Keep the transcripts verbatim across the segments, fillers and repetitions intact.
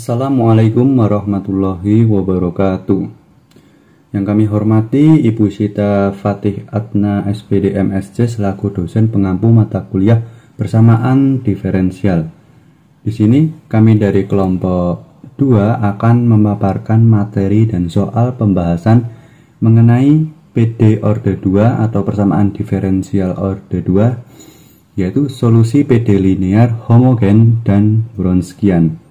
Assalamualaikum warahmatullahi wabarakatuh. Yang kami hormati Ibu Sita Fatih Adna S P D M S C selaku dosen pengampu mata kuliah persamaan diferensial. Di sini kami dari kelompok dua akan memaparkan materi dan soal pembahasan mengenai P D orde dua atau persamaan diferensial orde dua, yaitu solusi P D linear, homogen, dan Wronskian.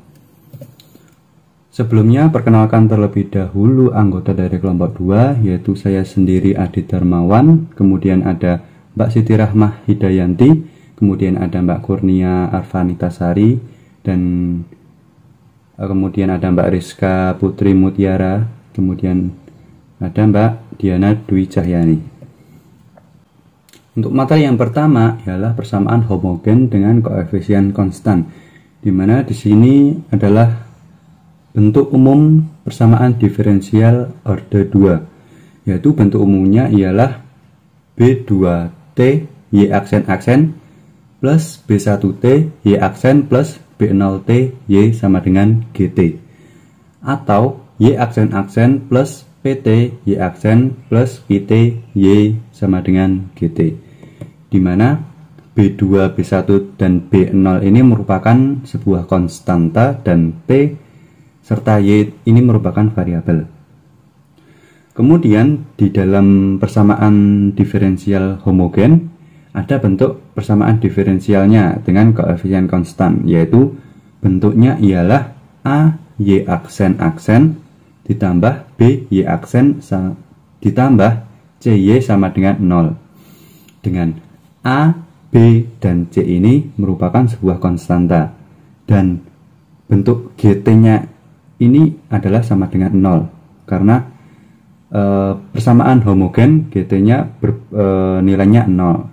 Sebelumnya, perkenalkan terlebih dahulu anggota dari kelompok dua, yaitu saya sendiri Adi Darmawan, kemudian ada Mbak Siti Rahmah Hidayanti, kemudian ada Mbak Kurnia Arvanitasari, dan kemudian ada Mbak Rizka Putri Mutiara, kemudian ada Mbak Diana Dwi Cahyani. Untuk materi yang pertama ialah persamaan homogen dengan koefisien konstan, di mana di sini adalah bentuk umum persamaan diferensial orde dua, yaitu bentuk umumnya ialah B dua T Y aksen-aksen plus B satu T Y aksen plus B nol T Y sama dengan G T, atau Y aksen-aksen plus P T Y aksen plus P T Y sama dengan G T, di mana B dua, B satu, dan B nol ini merupakan sebuah konstanta dan P serta Y ini merupakan variabel. Kemudian di dalam persamaan diferensial homogen ada bentuk persamaan diferensialnya dengan koefisien konstan, yaitu bentuknya ialah A Y aksen-aksen ditambah B Y aksen ditambah C Y sama dengan nol, dengan A, B, dan C ini merupakan sebuah konstanta dan bentuk G T-nya ini adalah sama dengan nol, karena e, persamaan homogen G T-nya e, nilainya nol.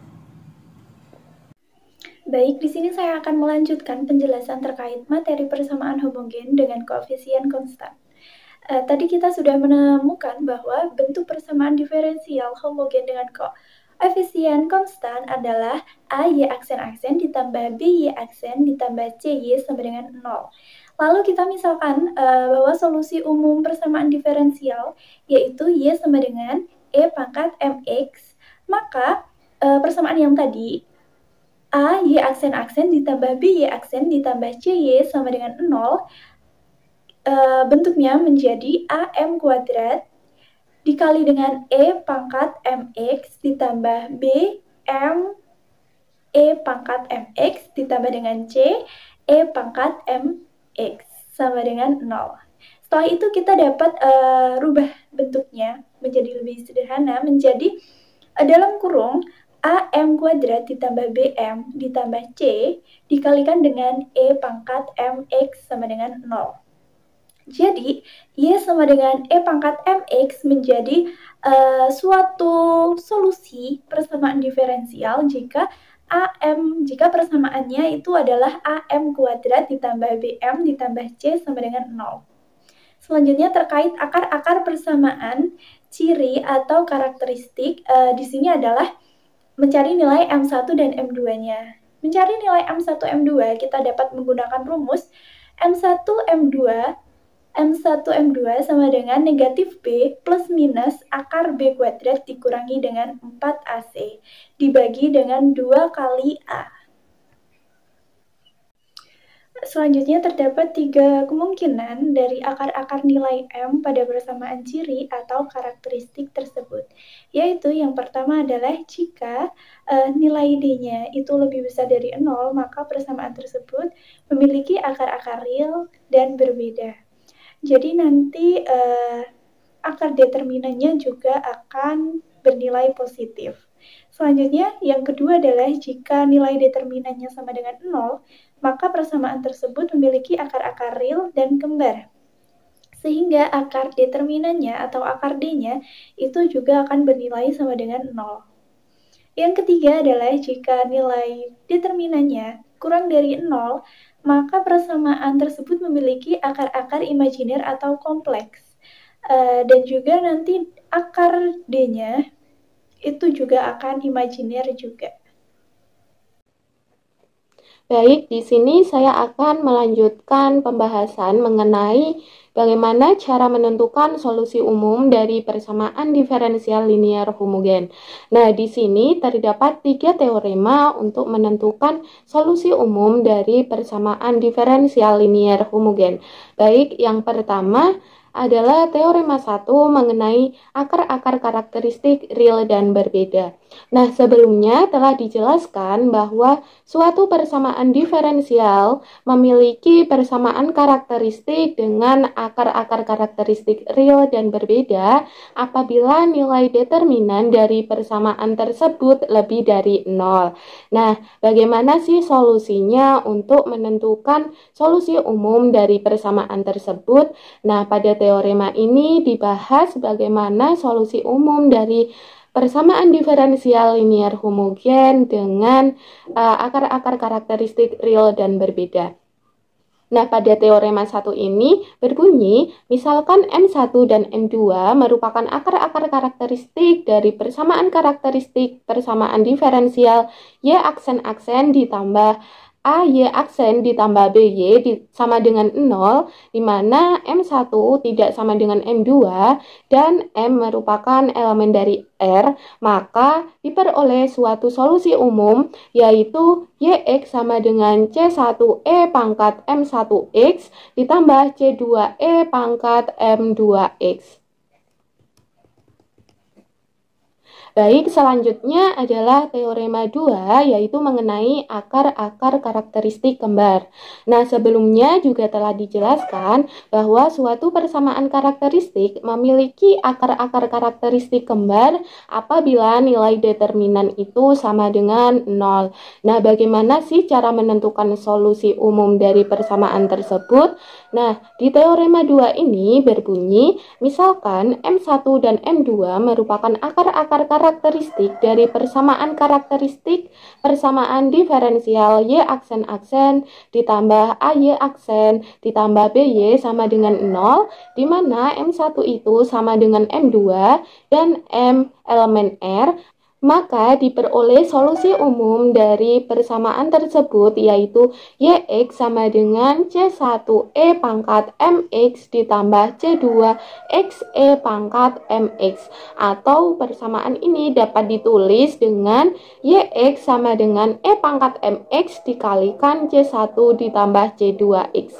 Baik, di sini saya akan melanjutkan penjelasan terkait materi persamaan homogen dengan koefisien konstan. E, tadi kita sudah menemukan bahwa bentuk persamaan diferensial homogen dengan koefisien konstan adalah A Y aksen-aksen ditambah B Y aksen ditambah C Y sama dengan nol. Lalu kita misalkan uh, bahwa solusi umum persamaan diferensial yaitu Y sama dengan E pangkat Mx, maka uh, persamaan yang tadi A Y aksen-aksen ditambah B Y aksen ditambah C Y sama dengan nol, uh, bentuknya menjadi A M kuadrat dikali dengan E pangkat Mx ditambah B M E pangkat Mx ditambah dengan C E pangkat M X sama dengan nol. Setelah itu kita dapat uh, rubah bentuknya menjadi lebih sederhana, menjadi uh, dalam kurung A M kuadrat ditambah B M ditambah C dikalikan dengan E pangkat M X sama dengan nol. Jadi Y sama dengan E pangkat Mx menjadi uh, suatu solusi persamaan diferensial jika A M, jika persamaannya itu adalah A M kuadrat ditambah B M ditambah C sama dengan nol. Selanjutnya terkait akar-akar persamaan, ciri atau karakteristik, e, di sini adalah mencari nilai M satu dan M dua-nya. Mencari nilai M satu, M dua, kita dapat menggunakan rumus M satu, M dua, M satu, M dua sama dengan negatif B plus minus akar B kuadrat dikurangi dengan empat A C dibagi dengan dua kali A. Selanjutnya terdapat tiga kemungkinan dari akar-akar nilai M pada persamaan ciri atau karakteristik tersebut. Yaitu yang pertama adalah jika uh, nilai D-nya itu lebih besar dari nol, maka persamaan tersebut memiliki akar-akar real dan berbeda. Jadi nanti uh, akar determinannya juga akan bernilai positif. Selanjutnya, yang kedua adalah jika nilai determinannya sama dengan nol, maka persamaan tersebut memiliki akar-akar real dan kembar. Sehingga akar determinannya atau akar D-nya itu juga akan bernilai sama dengan nol. Yang ketiga adalah jika nilai determinannya kurang dari nol, maka persamaan tersebut memiliki akar-akar imajiner atau kompleks. Uh, dan juga nanti akar D-nya itu juga akan imajiner juga. Baik, di sini saya akan melanjutkan pembahasan mengenai bagaimana cara menentukan solusi umum dari persamaan diferensial linear homogen. Nah, di sini terdapat tiga teorema untuk menentukan solusi umum dari persamaan diferensial linear homogen. Baik, yang pertama adalah teorema satu mengenai akar-akar karakteristik real dan berbeda. Nah, sebelumnya telah dijelaskan bahwa suatu persamaan diferensial memiliki persamaan karakteristik dengan akar-akar karakteristik real dan berbeda apabila nilai determinan dari persamaan tersebut lebih dari nol. Nah, bagaimana sih solusinya untuk menentukan solusi umum dari persamaan tersebut? Nah, pada teorema ini dibahas bagaimana solusi umum dari persamaan diferensial linear homogen dengan akar-akar uh, karakteristik real dan berbeda. Nah, pada teorema satu ini berbunyi, misalkan M satu dan M dua merupakan akar-akar karakteristik dari persamaan karakteristik persamaan diferensial Y aksen-aksen ditambah A Y aksen ditambah B Y di, sama dengan nol, di mana M satu tidak sama dengan M dua dan M merupakan elemen dari R, maka diperoleh suatu solusi umum yaitu Y X sama dengan C satu E pangkat M satu X ditambah C dua E pangkat M dua X. Baik, selanjutnya adalah teorema dua, yaitu mengenai akar-akar karakteristik kembar. Nah, sebelumnya juga telah dijelaskan bahwa suatu persamaan karakteristik memiliki akar-akar karakteristik kembar apabila nilai determinan itu sama dengan nol. Nah, bagaimana sih cara menentukan solusi umum dari persamaan tersebut? Nah, di teorema dua ini berbunyi, misalkan M satu dan M dua merupakan akar-akar karakteristik dari persamaan karakteristik persamaan diferensial Y aksen-aksen ditambah A Y aksen ditambah B Y sama dengan nol, di mana M satu itu sama dengan M dua dan M elemen R, maka diperoleh solusi umum dari persamaan tersebut yaitu Y X sama dengan C satu E pangkat M X ditambah C dua X E pangkat M X, atau persamaan ini dapat ditulis dengan Y X sama dengan E pangkat M X dikalikan C satu ditambah C dua X.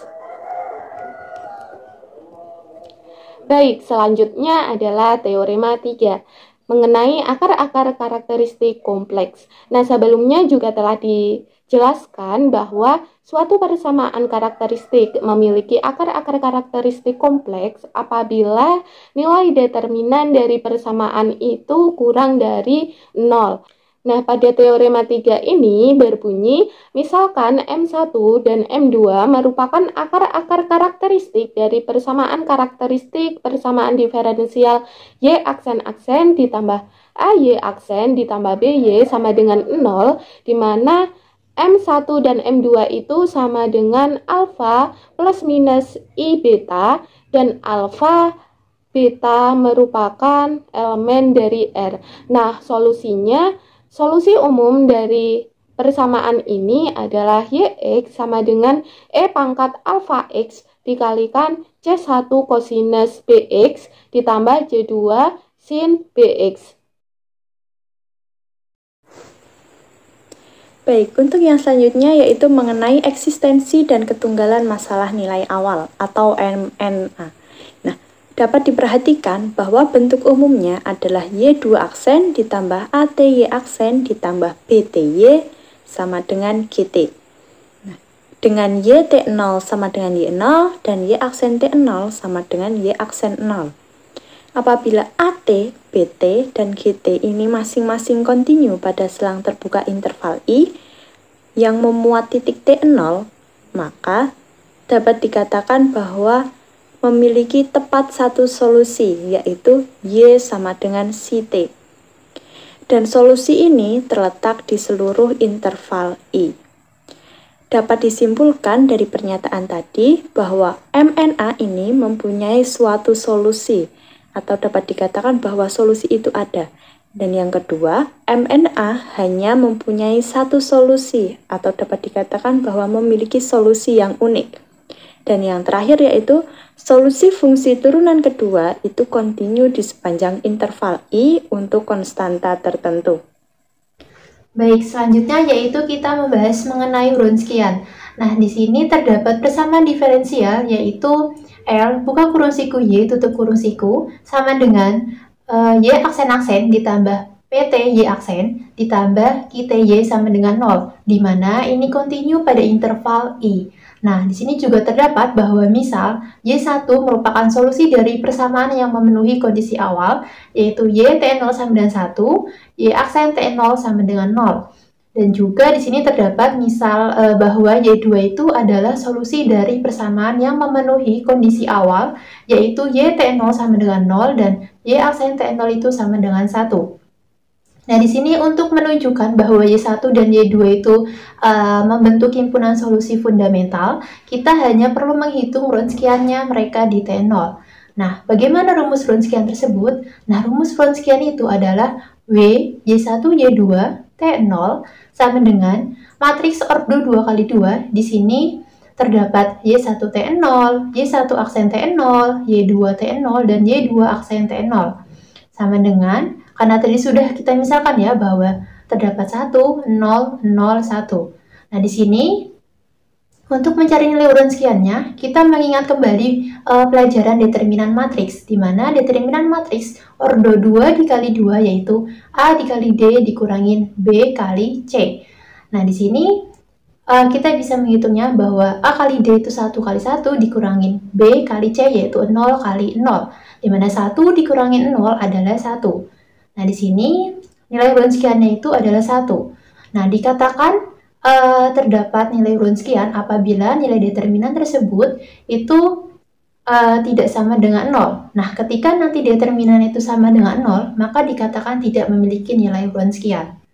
Baik, selanjutnya adalah teorema tiga mengenai akar-akar karakteristik kompleks. Nah, sebelumnya juga telah dijelaskan bahwa suatu persamaan karakteristik memiliki akar-akar karakteristik kompleks apabila nilai determinan dari persamaan itu kurang dari nol. Nah, pada teorema tiga ini berbunyi, misalkan M satu dan M dua merupakan akar-akar karakteristik dari persamaan karakteristik persamaan diferensial Y aksen-aksen ditambah A Y aksen ditambah B Y sama dengan nol, di mana M satu dan M dua itu sama dengan alfa plus minus I beta, dan alfa beta merupakan elemen dari R. Nah, solusinya Solusi umum dari persamaan ini adalah Y X sama dengan E pangkat alfa X dikalikan C satu kosinus B X ditambah C dua sin B X. Baik, untuk yang selanjutnya yaitu mengenai eksistensi dan ketunggalan masalah nilai awal atau M N A. Dapat diperhatikan bahwa bentuk umumnya adalah Y dua aksen ditambah A T Y aksen ditambah B T Y sama dengan G T. Nah, dengan Y T nol sama dengan Y nol dan Y aksen T nol sama dengan Y aksen nol. Apabila A T, B T, dan G T ini masing-masing kontinu pada selang terbuka interval I yang memuat titik T nol, maka dapat dikatakan bahwa memiliki tepat satu solusi, yaitu Y sama dengan C T. Dan solusi ini terletak di seluruh interval I. Dapat disimpulkan dari pernyataan tadi bahwa M N A ini mempunyai suatu solusi, atau dapat dikatakan bahwa solusi itu ada, Dan yang kedua, M N A hanya mempunyai satu solusi atau dapat dikatakan bahwa memiliki solusi yang unik. Dan yang terakhir yaitu solusi fungsi turunan kedua itu kontinu di sepanjang interval I untuk konstanta tertentu. Baik, selanjutnya yaitu kita membahas mengenai Wronskian. Nah, di sini terdapat persamaan diferensial yaitu L buka kurung siku Y tutup kurung siku sama dengan uh, Y aksen-aksen ditambah P T Y aksen ditambah Q T Y sama dengan nol, di mana ini kontinu pada interval I. Nah, di sini juga terdapat bahwa misal Y satu merupakan solusi dari persamaan yang memenuhi kondisi awal, yaitu Y T nol sama dengan satu, Y aksen T nol sama dengan nol. Dan juga di sini terdapat misal e, bahwa Y dua itu adalah solusi dari persamaan yang memenuhi kondisi awal, yaitu Y T nol sama dengan nol dan Y aksen T nol itu sama dengan satu. Nah, di sini untuk menunjukkan bahwa Y satu dan Y dua itu uh, membentuk himpunan solusi fundamental, kita hanya perlu menghitung Wronskiannya mereka di T nol. Nah, bagaimana rumus Wronskian tersebut? Nah, rumus Wronskian itu adalah W Y satu Y dua T nol sama dengan matriks ordo dua kali dua. Di sini terdapat Y satu T nol, Y satu aksen T nol, Y dua T nol, dan Y dua aksen T nol. Sama dengan, karena tadi sudah kita misalkan ya bahwa terdapat satu, nol, nol, satu. Nah, di sini untuk mencari nilai Wronskiannya, kita mengingat kembali uh, pelajaran determinan matriks, di mana determinan matriks ordo dua dikali dua yaitu A dikali D dikurangin B kali C. Nah, di sini uh, kita bisa menghitungnya bahwa A kali D itu satu kali satu dikurangin B kali C yaitu nol kali nol, di mana satu dikurangin nol adalah satu. Nah, di sini nilai Wronskiannya itu adalah satu. Nah, dikatakan uh, terdapat nilai Wronskian apabila nilai determinan tersebut itu uh, tidak sama dengan nol. Nah, ketika nanti determinan itu sama dengan nol, maka dikatakan tidak memiliki nilai Wronskian.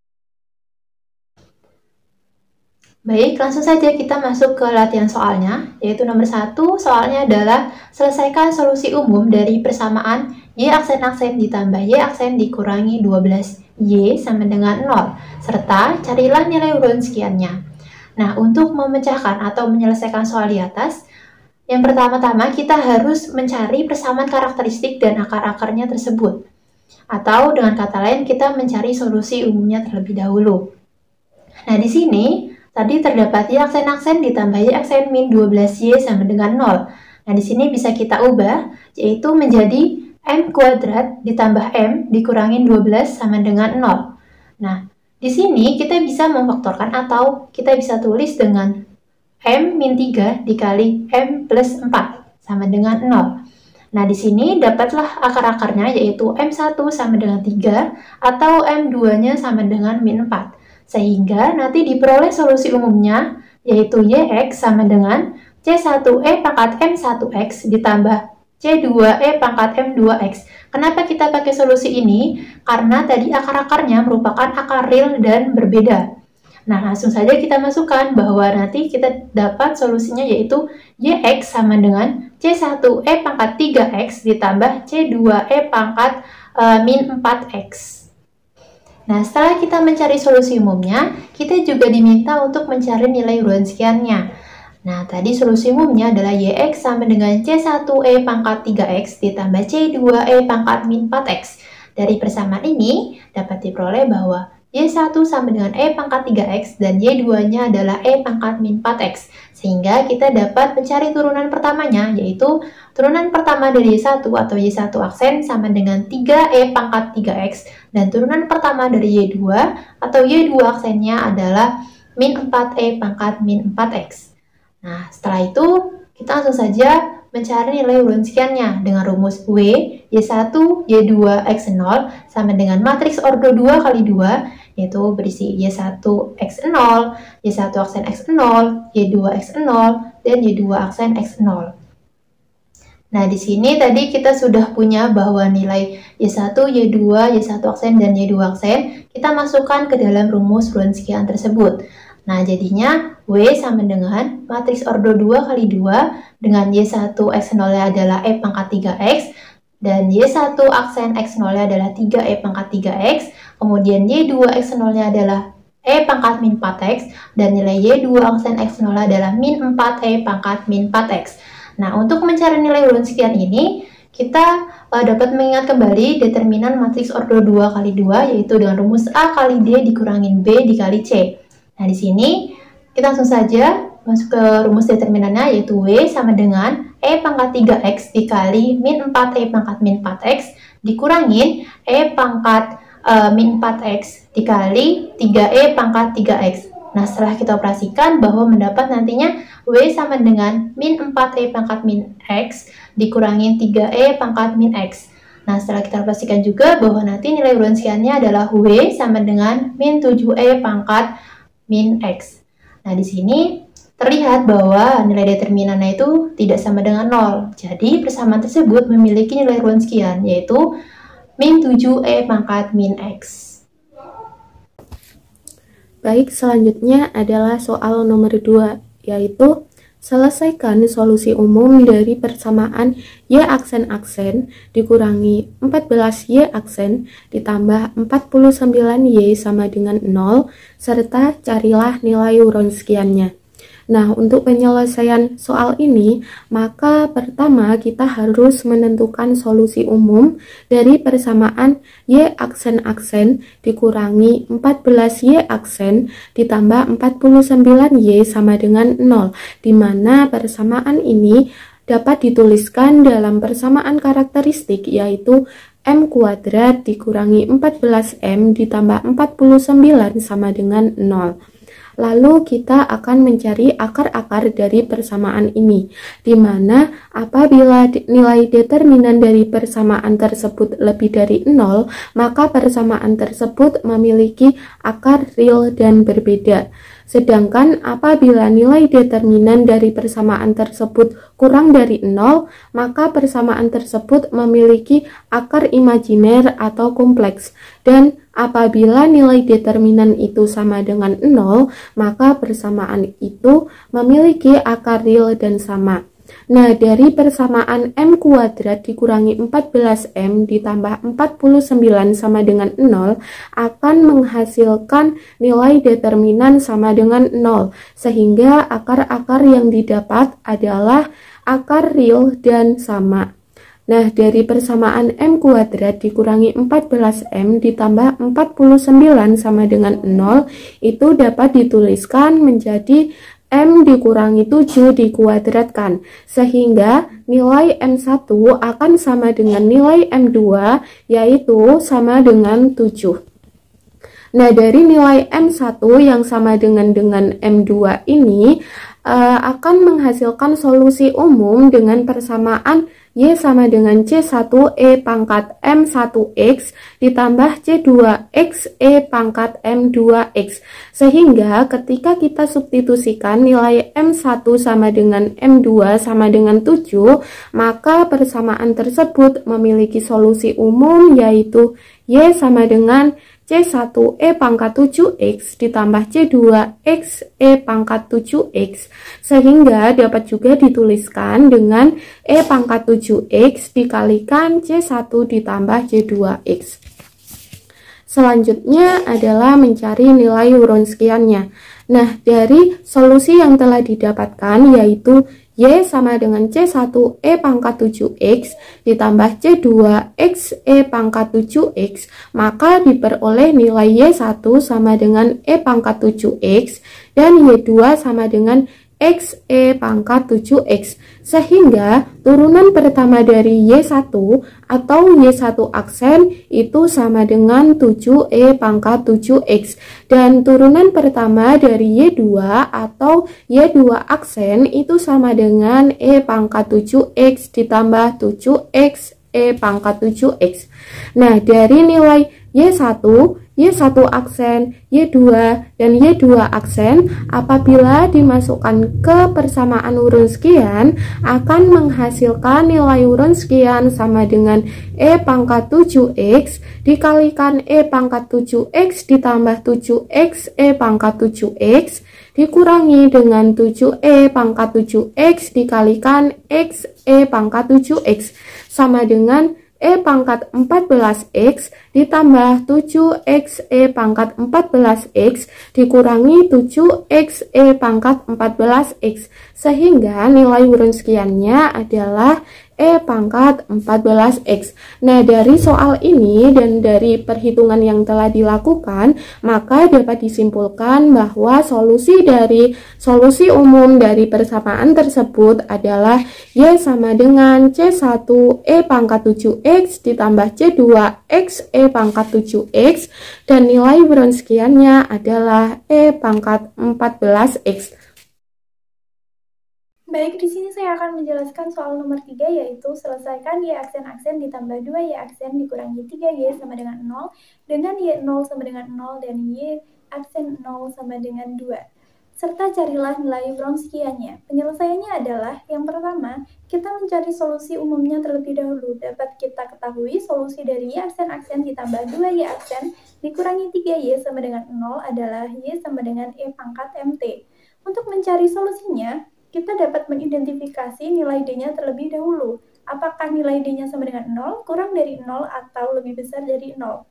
Baik, langsung saja kita masuk ke latihan soalnya, yaitu nomor satu, soalnya adalah selesaikan solusi umum dari persamaan Y aksen-aksen ditambah Y aksen dikurangi dua belas Y sama dengan nol, serta carilah nilai Wronskiannya. Nah, untuk memecahkan atau menyelesaikan soal di atas, yang pertama-tama kita harus mencari persamaan karakteristik dan akar-akarnya tersebut. Atau dengan kata lain, kita mencari solusi umumnya terlebih dahulu. Nah, di sini tadi terdapat Y aksen-aksen ditambah Y aksen min dua belas Y sama dengan nol. Nah, di sini bisa kita ubah, yaitu menjadi M kuadrat ditambah M dikurangin dua belas sama dengan nol. Nah, di sini kita bisa memfaktorkan atau kita bisa tulis dengan M min tiga dikali M plus empat sama dengan nol. Nah, di sini dapatlah akar-akarnya yaitu M satu sama dengan tiga atau M dua-nya sama dengan min empat. Sehingga nanti diperoleh solusi umumnya yaitu Y X sama dengan C satu E pangkat M satu X ditambah C dua E pangkat M dua X. Kenapa kita pakai solusi ini? Karena tadi akar-akarnya merupakan akar real dan berbeda. Nah, langsung saja kita masukkan bahwa nanti kita dapat solusinya yaitu Y X sama dengan C satu E pangkat tiga X ditambah C dua E pangkat uh, min empat X. Nah, setelah kita mencari solusi umumnya, kita juga diminta untuk mencari nilai Wronskiannya. Nah, tadi solusi umumnya adalah Y X sama dengan C satu E pangkat tiga X ditambah C dua E pangkat min empat X. Dari persamaan ini, dapat diperoleh bahwa Y satu sama dengan E pangkat tiga X dan Y dua-nya adalah E pangkat min empat X. Sehingga kita dapat mencari turunan pertamanya, yaitu turunan pertama dari Y satu atau Y satu aksen sama dengan tiga E pangkat tiga X. Dan turunan pertama dari Y dua atau Y dua aksennya adalah min empat E pangkat min empat X. Nah, setelah itu kita langsung saja mencari nilai Wronskiannya dengan rumus W Y satu Y dua X nol sama dengan matriks ordo dua kali dua yaitu berisi Y satu X nol, Y satu aksen X nol, Y dua X nol, dan Y dua aksen X nol. Nah, di sini tadi kita sudah punya bahwa nilai Y satu, Y dua, Y satu aksen, dan Y dua aksen kita masukkan ke dalam rumus Wronskian tersebut. Nah, jadinya W sama dengan matriks ordo dua kali dua dengan Y satu X nol adalah E pangkat tiga X Dan Y satu aksen X nol-nya adalah tiga E pangkat tiga X, kemudian Y dua X nol-nya adalah E pangkat min empat X, dan nilai Y dua aksen X nol adalah min empat E pangkat min empat X. Nah, untuk mencari nilai Wronskian ini, kita uh, dapat mengingat kembali determinan matriks ordo dua kali dua, yaitu dengan rumus A kali D dikurangin B dikali C. Nah, di sini kita langsung saja masuk ke rumus determinannya, yaitu W sama dengan E pangkat tiga X dikali min empat E pangkat min empat X dikurangin E pangkat uh, min empat X dikali tiga E pangkat tiga X. Nah, setelah kita operasikan bahwa mendapat nantinya W sama dengan min empat E pangkat min X dikurangin tiga E pangkat min X. Nah, setelah kita operasikan juga bahwa nanti nilai Wronskiannya adalah W sama dengan min tujuh E pangkat min X. Nah, di sini terlihat bahwa nilai determinannya itu tidak sama dengan nol. Jadi, persamaan tersebut memiliki nilai Wronskian, yaitu min tujuh E pangkat min X. Baik, selanjutnya adalah soal nomor dua, yaitu selesaikan solusi umum dari persamaan Y aksen-aksen dikurangi empat belas Y aksen ditambah empat puluh sembilan Y sama dengan nol, serta carilah nilai Wronskiannya. Nah, untuk penyelesaian soal ini, maka pertama kita harus menentukan solusi umum dari persamaan Y aksen-aksen dikurangi empat belas Y aksen ditambah empat puluh sembilan Y sama dengan nol, di mana persamaan ini dapat dituliskan dalam persamaan karakteristik, yaitu M kuadrat dikurangi empat belas M ditambah empat puluh sembilan sama dengan nol. Lalu kita akan mencari akar-akar dari persamaan ini, di mana apabila nilai determinan dari persamaan tersebut lebih dari nol, maka persamaan tersebut memiliki akar real dan berbeda. Sedangkan apabila nilai determinan dari persamaan tersebut kurang dari nol, maka persamaan tersebut memiliki akar imajiner atau kompleks. Dan apabila nilai determinan itu sama dengan nol, maka persamaan itu memiliki akar real dan sama. Nah, dari persamaan M kuadrat dikurangi empat belas M ditambah empat puluh sembilan sama dengan nol akan menghasilkan nilai determinan sama dengan nol, sehingga akar-akar yang didapat adalah akar real dan sama. Nah, dari persamaan M kuadrat dikurangi empat belas M ditambah empat puluh sembilan sama dengan nol itu dapat dituliskan menjadi M dikurangi tujuh dikuadratkan, sehingga nilai M satu akan sama dengan nilai M dua, yaitu sama dengan tujuh. Nah, dari nilai M satu yang sama dengan dengan M dua ini uh, akan menghasilkan solusi umum dengan persamaan Y sama dengan C satu E pangkat M satu X ditambah C dua X E pangkat M dua X. Sehingga ketika kita substitusikan nilai M satu sama dengan M dua sama dengan tujuh, maka persamaan tersebut memiliki solusi umum, yaitu Y sama dengan C satu E pangkat tujuh X ditambah C dua X E pangkat tujuh X, sehingga dapat juga dituliskan dengan E pangkat tujuh X dikalikan C satu ditambah C dua X. Selanjutnya adalah mencari nilai Wronskiannya. Nah, dari solusi yang telah didapatkan, yaitu Y sama dengan C satu E pangkat tujuh X ditambah C dua X E pangkat tujuh X, maka diperoleh nilai Y satu sama dengan E pangkat tujuh X dan Y dua sama dengan X E pangkat tujuh X, sehingga turunan pertama dari Y satu atau Y satu aksen itu sama dengan tujuh E pangkat tujuh X, dan turunan pertama dari Y dua atau Y dua aksen itu sama dengan E pangkat tujuh X ditambah tujuh X E pangkat tujuh X. Nah, dari nilai Y satu, Y satu aksen, Y dua, dan Y dua aksen apabila dimasukkan ke persamaan Wronskian akan menghasilkan nilai Wronskian sama dengan E pangkat tujuh X dikalikan E pangkat tujuh X ditambah tujuh X E pangkat tujuh X dikurangi dengan tujuh E pangkat tujuh X dikalikan X E pangkat tujuh X sama dengan E pangkat empat belas X ditambah tujuh X E pangkat empat belas X dikurangi tujuh X E pangkat empat belas X, sehingga nilai Wronskiannya adalah E pangkat empat belas X. Nah, dari soal ini dan dari perhitungan yang telah dilakukan, maka dapat disimpulkan bahwa solusi dari solusi umum dari persamaan tersebut adalah Y sama dengan C satu E pangkat tujuh X ditambah C dua X E pangkat tujuh X, dan nilai Wronskiannya adalah E pangkat empat belas X. Baik, di sini saya akan menjelaskan soal nomor tiga, yaitu selesaikan Y aksen-aksen ditambah dua Y aksen dikurangi tiga Y sama dengan nol, dengan Y nol sama dengan nol dan Y aksen nol sama dengan dua. Serta carilah nilai Wronskiannya. Penyelesaiannya adalah, yang pertama, kita mencari solusi umumnya terlebih dahulu. Dapat kita ketahui solusi dari Y aksen-aksen ditambah dua Y aksen dikurangi tiga Y sama dengan nol adalah Y sama dengan E pangkat M T. Untuk mencari solusinya, kita dapat mengidentifikasi nilai D-nya terlebih dahulu. Apakah nilai D-nya sama dengan nol, kurang dari nol, atau lebih besar dari nol.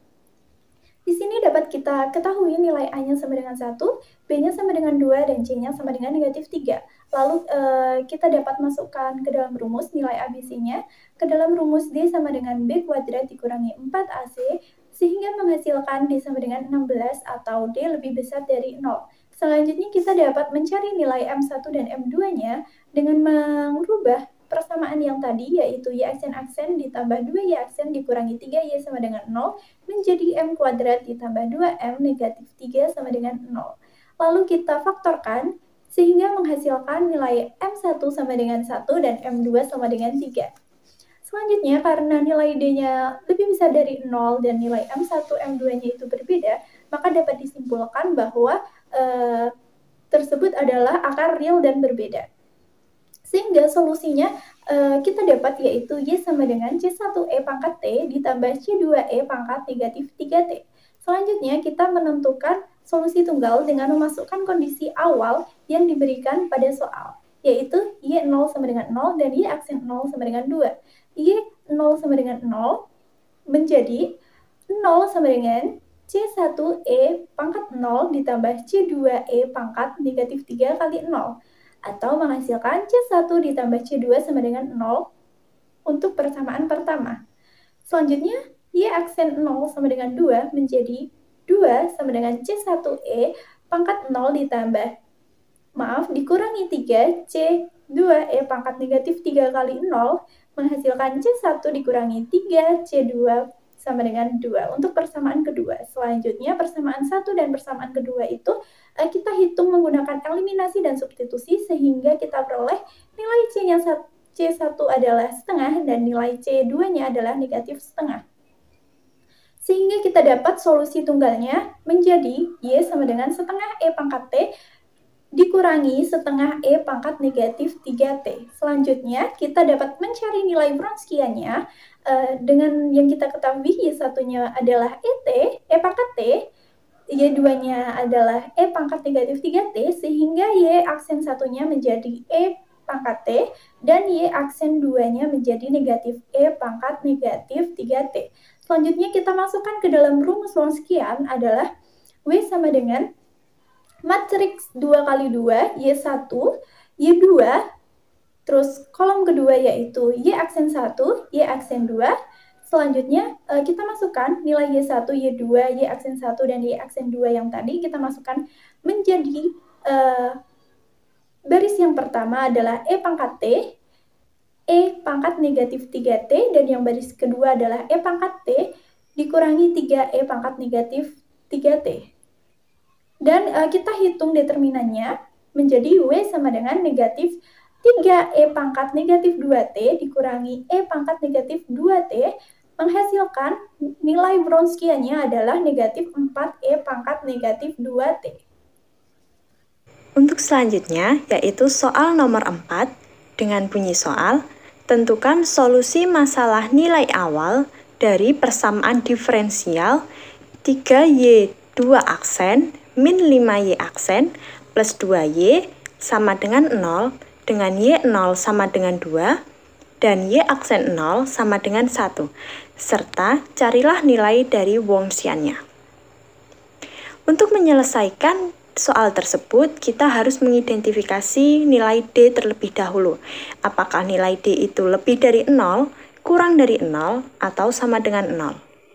Di sini dapat kita ketahui nilai A-nya sama dengan satu, B-nya sama dengan dua, dan C-nya sama dengan negatif tiga. Lalu eh, kita dapat masukkan ke dalam rumus nilai A B C-nya, ke dalam rumus D sama dengan B kuadrat dikurangi empat A C, sehingga menghasilkan D sama dengan enam belas atau D lebih besar dari nol. Selanjutnya kita dapat mencari nilai M satu dan M dua-nya dengan merubah persamaan yang tadi, yaitu Y aksen-aksen ditambah dua Y aksen dikurangi tiga Y sama dengan nol, menjadi M kuadrat ditambah dua M negatif tiga sama dengan nol. Lalu kita faktorkan, sehingga menghasilkan nilai M satu sama dengan satu dan M dua sama dengan tiga. Selanjutnya, karena nilai D-nya lebih besar dari nol dan nilai M satu, M dua-nya itu berbeda, maka dapat disimpulkan bahwa Uh, tersebut adalah akar real dan berbeda. Sehingga solusinya uh, kita dapat, yaitu Y sama dengan C satu E pangkat T ditambah C dua E pangkat negatif tiga T. Selanjutnya kita menentukan solusi tunggal dengan memasukkan kondisi awal yang diberikan pada soal, yaitu Y nol sama dengan nol dan Y aksen nol sama dengan dua. Y nol sama dengan nol menjadi nol sama dengan C satu E pangkat nol ditambah C dua E pangkat negatif tiga kali nol, atau menghasilkan C satu ditambah C dua sama dengan nol untuk persamaan pertama. Selanjutnya, Y aksen nol sama dengan dua menjadi dua sama dengan C satu E pangkat nol ditambah, maaf, dikurangi tiga C dua E pangkat negatif tiga kali nol, menghasilkan C satu dikurangi tiga C dua sama dengan dua untuk persamaan kedua. Selanjutnya, persamaan satu dan persamaan kedua itu eh, kita hitung menggunakan eliminasi dan substitusi, sehingga kita peroleh nilai C-nya C satu adalah setengah dan nilai C dua-nya adalah negatif setengah. Sehingga kita dapat solusi tunggalnya menjadi Y sama dengan setengah E pangkat T dikurangi setengah E pangkat negatif tiga T. Selanjutnya, kita dapat mencari nilai Wronskiannya uh, dengan yang kita ketahui Y satunya adalah E T, E pangkat T, Y dua-nya adalah E pangkat negatif tiga T, sehingga Y aksen satunya menjadi E pangkat T, dan Y aksen dua-nya menjadi negatif E pangkat negatif tiga T. Selanjutnya, kita masukkan ke dalam rumus Wronskian adalah W sama dengan matriks dua kali dua, Y satu, Y dua, terus kolom kedua yaitu Y aksen satu, Y aksen dua. Selanjutnya kita masukkan nilai Y satu, Y dua, Y aksen satu, dan Y aksen dua yang tadi kita masukkan menjadi uh, baris yang pertama adalah E pangkat T, E pangkat negatif tiga T, dan yang baris kedua adalah E pangkat T dikurangi tiga E pangkat negatif tiga T. Dan uh, kita hitung determinannya menjadi W sama dengan negatif tiga E pangkat negatif dua T dikurangi E pangkat negatif dua T, menghasilkan nilai Wronskiannya adalah negatif empat E pangkat negatif dua T. Untuk selanjutnya, yaitu soal nomor empat, dengan bunyi soal, tentukan solusi masalah nilai awal dari persamaan diferensial tiga Y dua aksen min lima Y aksen plus dua Y sama dengan nol dengan Y nol sama dengan dua, dan Y aksen nol sama dengan satu, serta carilah nilai dari Wronskiannya. Untuk menyelesaikan soal tersebut, kita harus mengidentifikasi nilai D terlebih dahulu. Apakah nilai D itu lebih dari nol, kurang dari nol, atau sama dengan nol.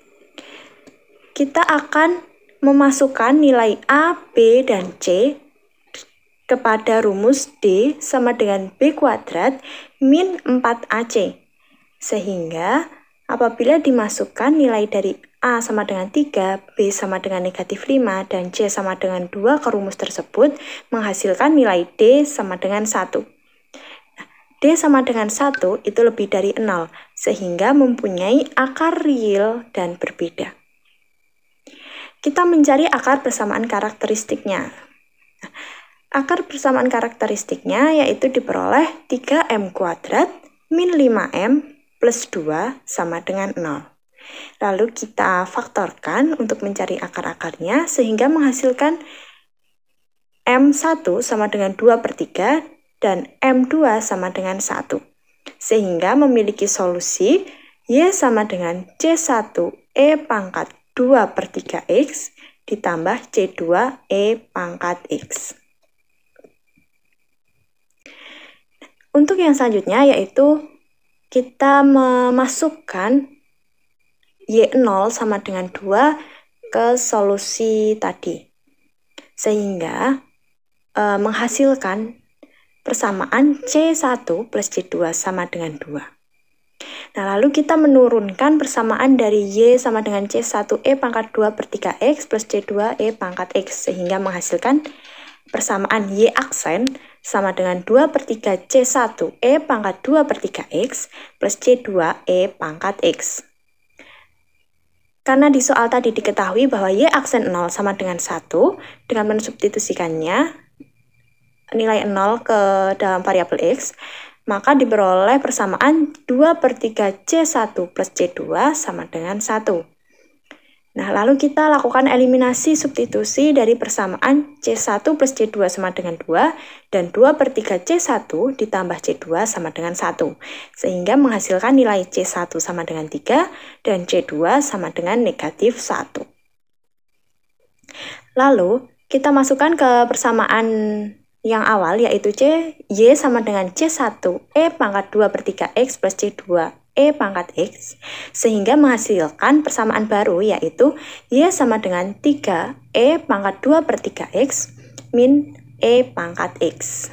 Kita akan memasukkan nilai A, B, dan C kepada rumus D sama dengan B kuadrat min empat A C. Sehingga apabila dimasukkan nilai dari A sama dengan tiga, B sama dengan negatif lima, dan C sama dengan dua ke rumus tersebut, menghasilkan nilai D sama dengan satu. Nah, D sama dengan satu itu lebih dari nol, sehingga mempunyai akar real dan berbeda. Kita mencari akar persamaan karakteristiknya. Nah, akar persamaan karakteristiknya yaitu diperoleh tiga M kuadrat min lima M plus dua sama dengan nol. Lalu kita faktorkan untuk mencari akar-akarnya sehingga menghasilkan M satu sama dengan dua per tiga dan M dua sama dengan satu. Sehingga memiliki solusi Y sama dengan C satu E pangkat dua per tiga X ditambah C dua E pangkat X. Untuk yang selanjutnya yaitu kita memasukkan Y nol sama dengan dua ke solusi tadi. Sehingga e, menghasilkan persamaan C satu plus C dua sama dengan dua. Nah, lalu kita menurunkan persamaan dari Y sama dengan C satu E pangkat dua per tiga X plus C dua E pangkat X. Sehingga menghasilkan persamaan Y aksen sama dengan dua per tiga C satu E pangkat dua per tiga X plus C dua E pangkat X. Karena di soal tadi diketahui bahwa Y aksen nol sama dengan satu, dengan mensubstitusikannya nilai nol ke dalam variabel X, maka diperoleh persamaan dua per tiga C satu plus C dua sama dengan satu. Nah, lalu kita lakukan eliminasi substitusi dari persamaan C satu plus C dua sama dengan dua dan dua per tiga C satu ditambah C dua sama dengan satu. Sehingga menghasilkan nilai C satu sama dengan tiga dan C dua sama dengan negatif satu. Lalu, kita masukkan ke persamaan yang awal yaitu C, Y sama dengan C satu E pangkat dua per tiga X plus C dua E pangkat X, sehingga menghasilkan persamaan baru yaitu Y sama dengan tiga E pangkat dua per tiga X min E pangkat X.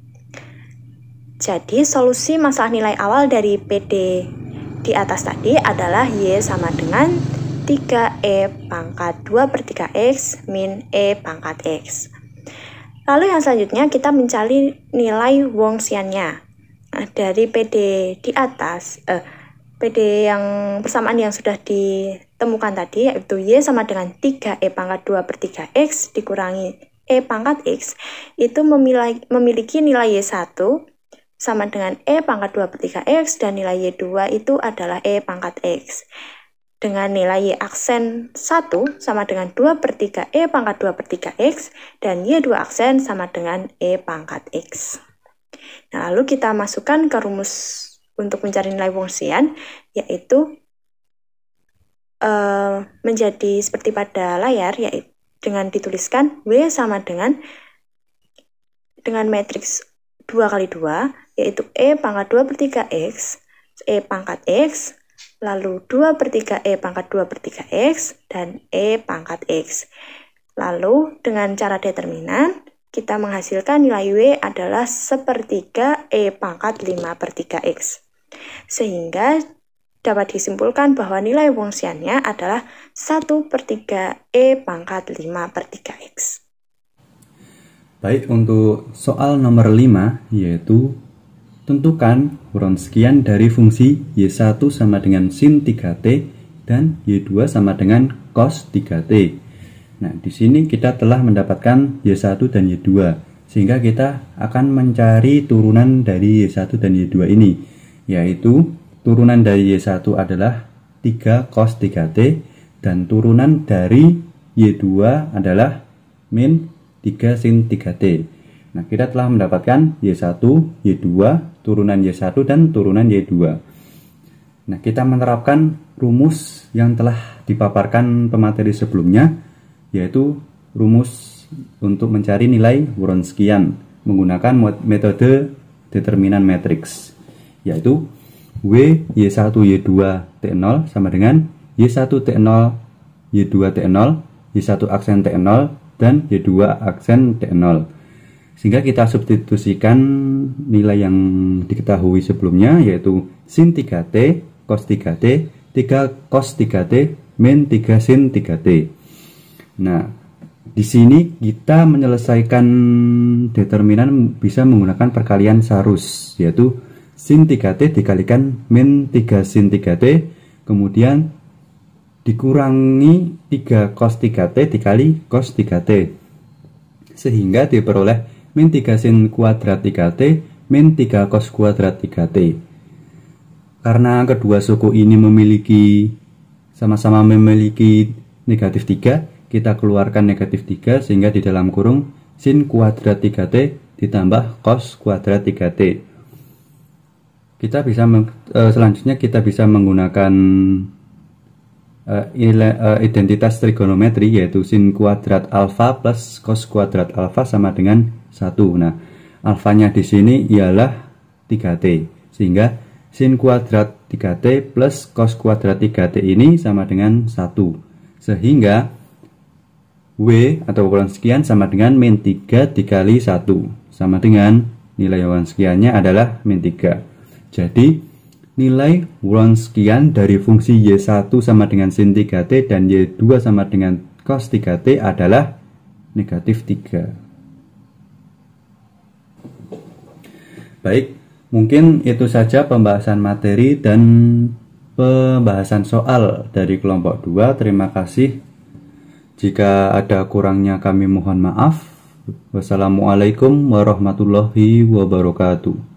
Jadi solusi masalah nilai awal dari P D di atas tadi adalah Y sama dengan tiga E pangkat dua per tiga X min E pangkat X. Lalu yang selanjutnya kita mencari nilai Wronskiannya. Nah, dari P D di atas, eh, P D yang persamaan yang sudah ditemukan tadi yaitu Y sama dengan tiga E pangkat dua per tiga X dikurangi E pangkat X itu memiliki nilai Y satu sama dengan E pangkat dua per tiga X dan nilai Y dua itu adalah E pangkat X. Dengan nilai Y aksen satu sama dengan dua per tiga E pangkat dua per tiga X dan Y dua aksen sama dengan E pangkat X. Nah, lalu kita masukkan ke rumus untuk mencari nilai Wronskian, yaitu uh, menjadi seperti pada layar, yaitu dengan dituliskan W sama dengan dengan matriks dua kali dua, yaitu E pangkat dua per tiga X, E pangkat X, lalu dua per tiga E pangkat dua per tiga X, dan E pangkat X. Lalu dengan cara determinan, kita menghasilkan nilai W adalah sepertiga E pangkat lima per tiga X. Sehingga dapat disimpulkan bahwa nilai Wronskiannya adalah satu per tiga E pangkat lima per tiga X. Baik, untuk soal nomor lima yaitu tentukan Wronskian dari fungsi Y satu sama dengan sin tiga T dan Y dua sama dengan cos tiga T. Nah, di sini kita telah mendapatkan Y satu dan Y dua, sehingga kita akan mencari turunan dari Y satu dan Y dua ini. Yaitu turunan dari Y satu adalah tiga cos tiga T dan turunan dari Y dua adalah min tiga sin tiga T. Nah, kita telah mendapatkan Y satu, Y dua, turunan Y satu dan turunan Y dua. Nah, kita menerapkan rumus yang telah dipaparkan pemateri sebelumnya, yaitu rumus untuk mencari nilai Wronskian menggunakan metode determinan matriks, yaitu W Y satu Y dua T nol sama dengan Y satu T nol Y dua T nol, Y satu aksen T nol, dan Y dua aksen T nol. Sehingga kita substitusikan nilai yang diketahui sebelumnya, yaitu sin tiga T, cos tiga T, tiga cos tiga T, min tiga sin tiga T. Nah, di sini kita menyelesaikan determinan bisa menggunakan perkalian sarus, yaitu sin tiga T dikalikan min tiga sin tiga T, kemudian dikurangi tiga cos tiga T dikali cos tiga T, sehingga diperoleh min tiga sin kuadrat tiga T min tiga cos kuadrat tiga T. Karena kedua suku ini memiliki sama-sama memiliki negatif tiga, kita keluarkan negatif tiga sehingga di dalam kurung sin kuadrat tiga T ditambah cos kuadrat tiga T. Kita bisa uh, selanjutnya kita bisa menggunakan uh, uh, identitas trigonometri, yaitu sin kuadrat alfa plus cos kuadrat alfa sama dengan satu. Nah, alfanya di sini ialah tiga T, sehingga sin kuadrat tiga T plus cos kuadrat tiga T ini sama dengan satu, sehingga W atau Wronskian sama dengan min tiga dikali satu, sama dengan nilai Wronskiannya adalah min tiga. Jadi nilai Wronskian dari fungsi Y satu sama dengan sin tiga T dan Y dua sama dengan cos tiga T adalah negatif tiga. Baik, mungkin itu saja pembahasan materi dan pembahasan soal dari kelompok dua. Terima kasih. Jika ada kurangnya kami mohon maaf. Wassalamualaikum warahmatullahi wabarakatuh.